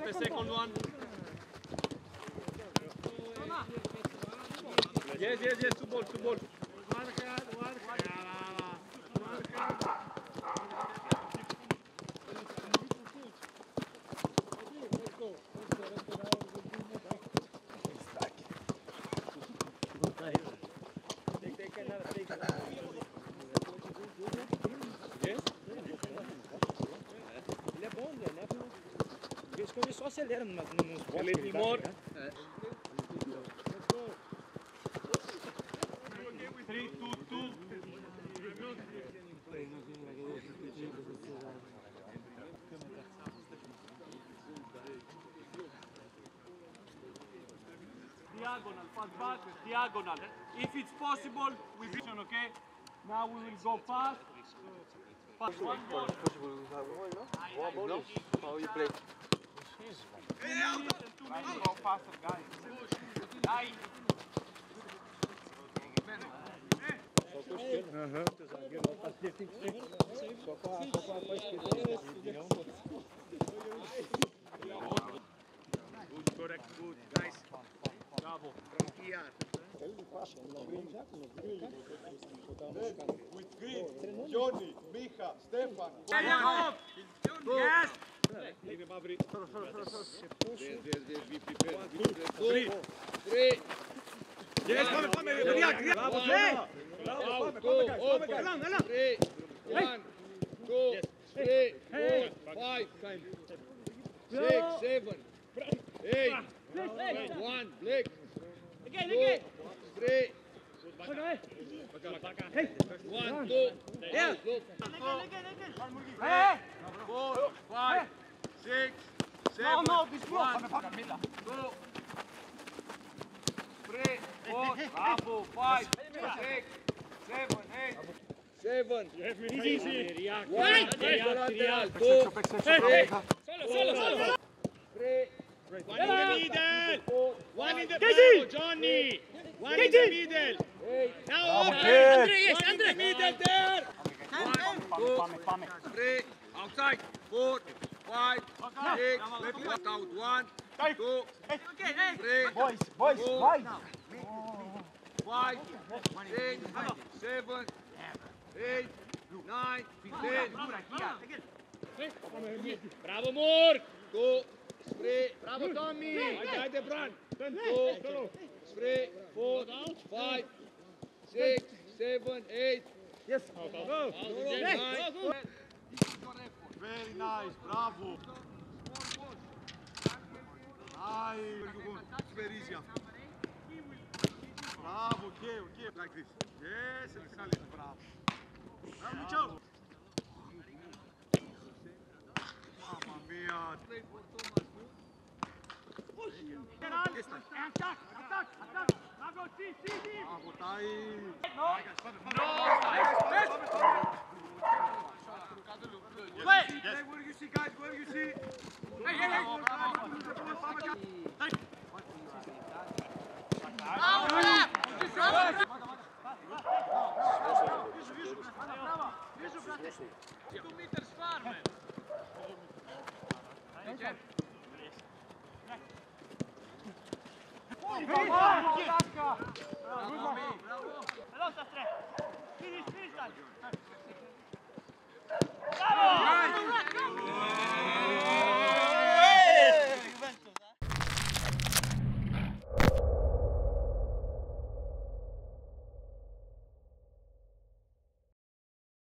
the second one. Yes, two balls. Ele só acelera nos A little more. 3, 2, 2. Diagonal, fast back, diagonal. If it's possible, we vision, okay? Now we will go fast. Fast, one ball. How you play? 2 minutes. Go faster, guys. Good, correct, good, guys. Bravo. From here. With green, Johnny, Micha, Stefan. Yes. Three. Yes, come. Bravo, Bravo. 3, 1, 2, 3, 4, 5, 6, 7, 8, 1, Blake. 2, 3, 1, 2, Yeah. 4, 5, 6, 7, No, this block. 1, 2, 3, 4, bravo, 5, 6, 7, 8. 7, Easy. 1, 2, 3, One in the middle. 4, One in the middle, Johnny. One in the middle. 8, Now, Andre, one in the middle there. 1, 2, 3, outside. 4, 5, 6, left out. 1, 2, 3, Boys, 4, boys. 5, 6, 7, 8, 9, 10. Bravo, Moore. 2, 3, bravo Tommy. I the front. 2, 3, 4, 5, 6, 7, 8. Yes. Go. Very nice, bravo. Nice. Very easy. Bravo, okay, like this. Yes, excellent, bravo. Bravo, Micho. Mamma mia. Attack. Bravo, Bravo, dai. Yes. Where you see, guys? Where you see? Hey. Вижу, 2 meters far, man. Bravo.